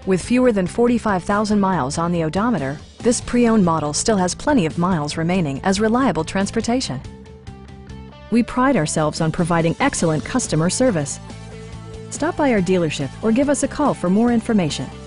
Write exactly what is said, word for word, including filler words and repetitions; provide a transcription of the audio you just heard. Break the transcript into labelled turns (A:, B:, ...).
A: With fewer than forty-five thousand miles on the odometer, this pre-owned model still has plenty of miles remaining as reliable transportation. We pride ourselves on providing excellent customer service. Stop by our dealership or give us a call for more information.